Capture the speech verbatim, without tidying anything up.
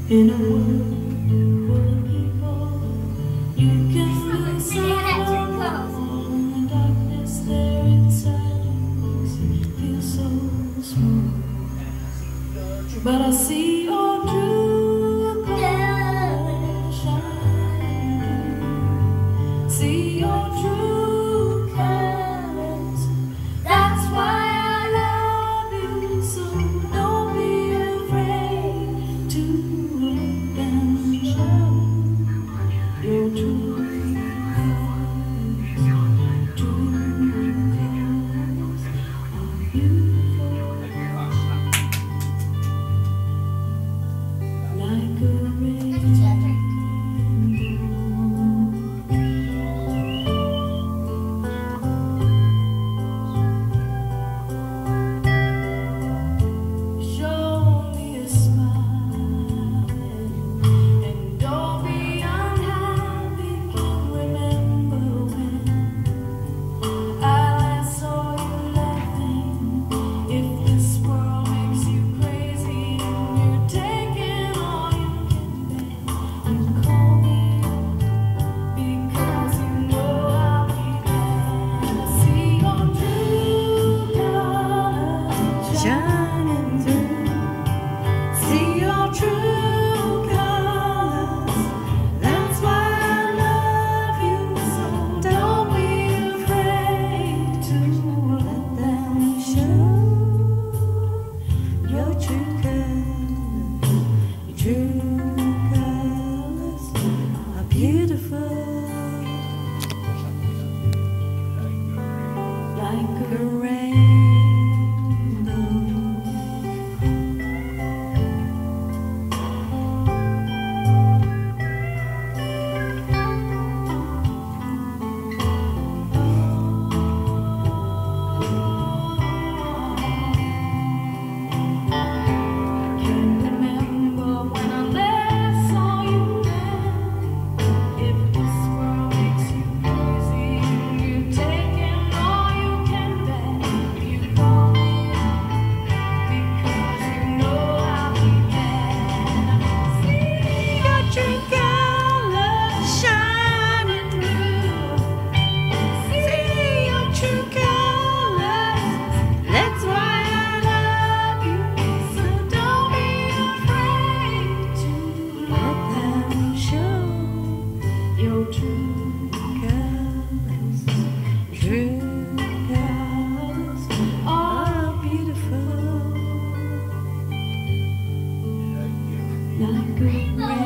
In a world full of people, you can lose sight of all the darkness there inside you. Feel so small, but I see your true colors shine through. See your true colors. That's why I love you so. Don't be afraid to let them show your true colors. True colors are beautiful, like a rainbow. Show me a smile, and don't be unhappy. Can't remember when I last saw you laughing. If this world makes you crazy and you're taking all you can bear, you call me up because you know I'll be there. I see your true colors shining through. See your true colors. That's why I love you so. Don't be afraid to let them show your true colors. Your true colors are beautiful, like a rainbow. Can't remember when I last saw you then. If this world makes you crazy and you're taking all you can bear, you call me up because you know I'll be there. See your true colors shining through. See your true colors. That's why I love you so. Don't be afraid to let them show your true colors. True colors are beautiful, like a rainbow.